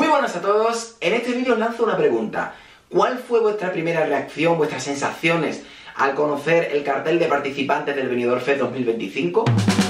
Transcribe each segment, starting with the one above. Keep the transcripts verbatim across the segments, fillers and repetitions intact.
buenas a todos, en este vídeo os lanzo una pregunta. ¿Cuál fue vuestra primera reacción, vuestras sensaciones al conocer el cartel de participantes del Benidorm Fest dos mil veinticinco?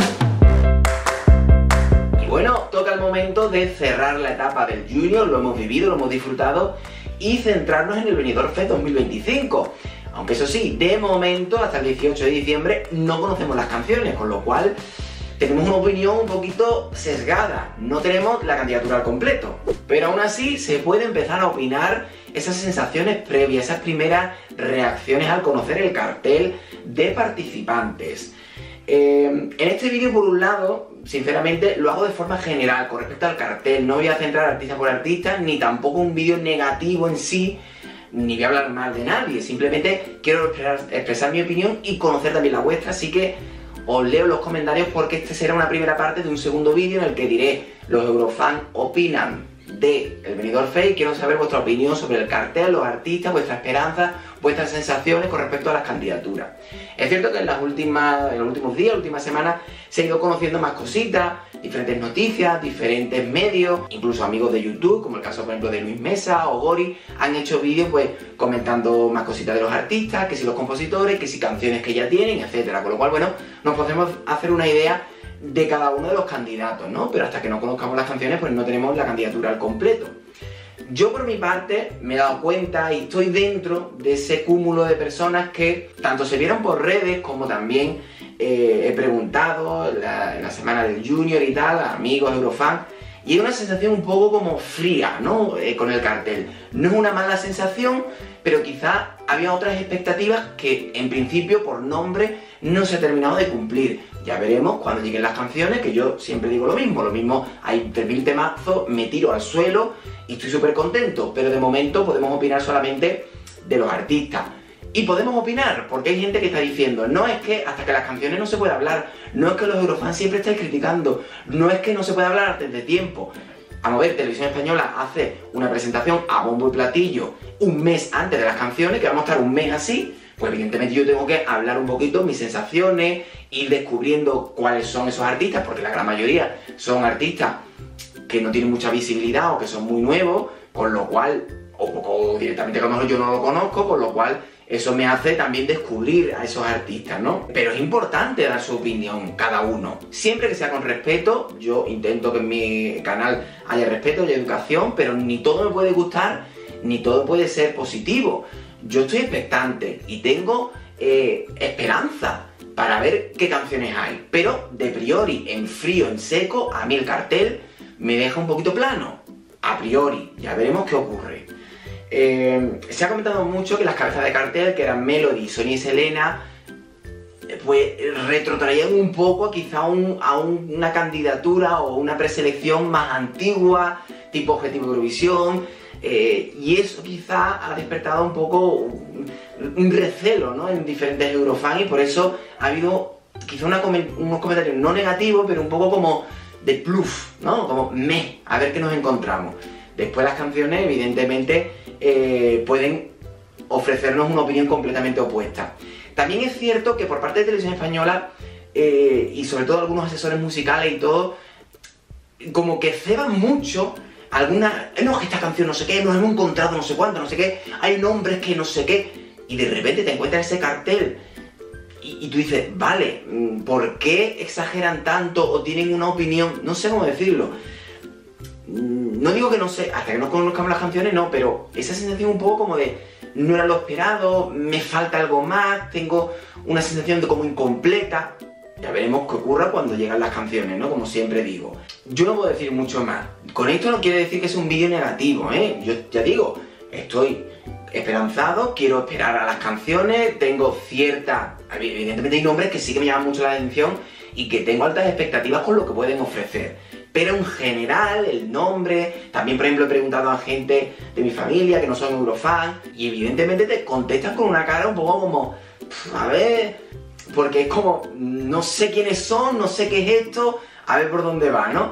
Y bueno, toca el momento de cerrar la etapa del Junior, lo hemos vivido, lo hemos disfrutado y centrarnos en el Benidorm Fest dos mil veinticinco. Aunque eso sí, de momento, hasta el dieciocho de diciembre, no conocemos las canciones, con lo cual tenemos una opinión un poquito sesgada, no tenemos la candidatura al completo. Pero aún así se puede empezar a opinar esas sensaciones previas, esas primeras reacciones al conocer el cartel de participantes. Eh, en este vídeo, por un lado, sinceramente lo hago de forma general con respecto al cartel, no voy a centrar artista por artista, ni tampoco un vídeo negativo en sí, ni voy a hablar mal de nadie, simplemente quiero expresar, expresar mi opinión y conocer también la vuestra, así que os leo los comentarios porque este será una primera parte de un segundo vídeo en el que diré los Eurofans opinan de el Benidorm Fest y quiero saber vuestra opinión sobre el cartel, los artistas, vuestras esperanzas, vuestras sensaciones con respecto a las candidaturas. Es cierto que en, las últimas, en los últimos días, las últimas semanas, se ha ido conociendo más cositas, diferentes noticias, diferentes medios, incluso amigos de YouTube, como el caso por ejemplo de Luis Mesa o Gori, han hecho vídeos pues comentando más cositas de los artistas, que si los compositores, que si canciones que ya tienen, etcétera. Con lo cual, bueno, nos podemos hacer una idea de cada uno de los candidatos, ¿no? Pero hasta que no conozcamos las canciones, pues no tenemos la candidatura al completo. Yo por mi parte me he dado cuenta y estoy dentro de ese cúmulo de personas que tanto se vieron por redes como también eh, he preguntado en la, en la semana del Junior y tal, a amigos, Eurofans, y es una sensación un poco como fría, ¿no? Eh, con el cartel. No es una mala sensación, pero quizá había otras expectativas que en principio por nombre no se ha terminado de cumplir. Ya veremos cuando lleguen las canciones, que yo siempre digo lo mismo, lo mismo, hay tres mil temazos, me tiro al suelo y estoy súper contento, pero de momento podemos opinar solamente de los artistas. Y podemos opinar, porque hay gente que está diciendo, no es que hasta que las canciones no se pueda hablar, no es que los Eurofans siempre estáis criticando, no es que no se pueda hablar antes de tiempo. Vamos a ver, Televisión Española hace una presentación a bombo y platillo un mes antes de las canciones, que vamos a estar un mes así, pues evidentemente yo tengo que hablar un poquito mis sensaciones, ir descubriendo cuáles son esos artistas, porque la gran mayoría son artistas que no tienen mucha visibilidad o que son muy nuevos, con lo cual, o, o directamente como yo no lo conozco, con lo cual eso me hace también descubrir a esos artistas, ¿no? Pero es importante dar su opinión, cada uno. Siempre que sea con respeto, yo intento que en mi canal haya respeto y educación, pero ni todo me puede gustar, ni todo puede ser positivo. Yo estoy expectante y tengo eh, esperanza para ver qué canciones hay, pero de priori, en frío, en seco, a mí el cartel me deja un poquito plano. A priori, ya veremos qué ocurre. Eh, se ha comentado mucho que las cabezas de cartel, que eran Melody, Sonia y Selena, pues retrotraían un poco quizá un, a un, una candidatura o una preselección más antigua, tipo Objetivo Eurovisión, eh, y eso quizá ha despertado un poco un, un recelo, ¿no?, en diferentes Eurofans, y por eso ha habido quizá una, unos comentarios no negativos, pero un poco como de plus, ¿no?, como meh, a ver qué nos encontramos. Después las canciones, evidentemente, eh, pueden ofrecernos una opinión completamente opuesta. También es cierto que por parte de Televisión Española, eh, y sobre todo algunos asesores musicales y todo, como que ceban mucho algunas... No, que esta canción no sé qué, nos hemos encontrado no sé cuánto, no sé qué, hay nombres que no sé qué, y de repente te encuentras ese cartel y, y tú dices, vale, ¿por qué exageran tanto o tienen una opinión? No sé cómo decirlo. No digo que no sé, hasta que no conozcamos las canciones no, pero esa sensación un poco como de no era lo esperado, me falta algo más, tengo una sensación de como incompleta. Ya veremos qué ocurra cuando llegan las canciones, ¿no? Como siempre digo. Yo no puedo decir mucho más. Con esto no quiere decir que sea un vídeo negativo, ¿eh? Yo ya digo, estoy esperanzado, quiero esperar a las canciones, tengo cierta... Evidentemente hay nombres que sí que me llaman mucho la atención y que tengo altas expectativas con lo que pueden ofrecer. Pero en general, el nombre, también por ejemplo he preguntado a gente de mi familia que no son Eurofans y evidentemente te contestan con una cara un poco como, a ver, porque es como, no sé quiénes son, no sé qué es esto, a ver por dónde va, ¿no?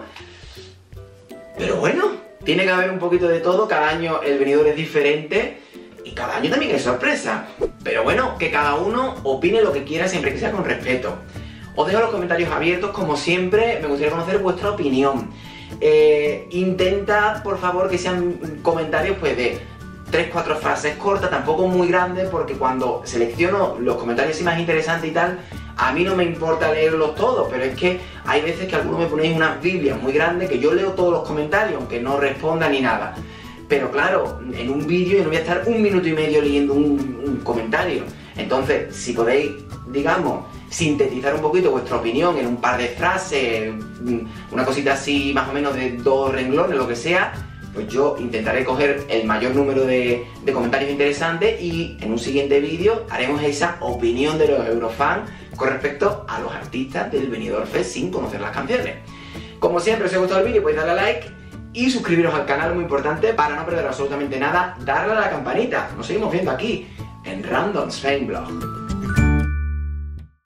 Pero bueno, tiene que haber un poquito de todo, cada año el Benidorm es diferente y cada año también hay sorpresa. Pero bueno, que cada uno opine lo que quiera siempre que sea con respeto. Os dejo los comentarios abiertos, como siempre, me gustaría conocer vuestra opinión. Eh, intenta, por favor, que sean comentarios pues de tres cuatro frases cortas, tampoco muy grandes, porque cuando selecciono los comentarios así más interesantes y tal, a mí no me importa leerlos todos, pero es que hay veces que algunos me ponéis unas biblias muy grandes que yo leo todos los comentarios, aunque no responda ni nada. Pero claro, en un vídeo yo no voy a estar un minuto y medio leyendo un, un comentario. Entonces, si podéis, digamos, sintetizar un poquito vuestra opinión en un par de frases, una cosita así más o menos de dos renglones, lo que sea, pues yo intentaré coger el mayor número de, de comentarios interesantes y en un siguiente vídeo haremos esa opinión de los Eurofans con respecto a los artistas del Benidorm Fest sin conocer las canciones. Como siempre, si os ha gustado el vídeo podéis darle a like y suscribiros al canal, muy importante, para no perder absolutamente nada, darle a la campanita. Nos seguimos viendo aquí en Randoms Fame Blog.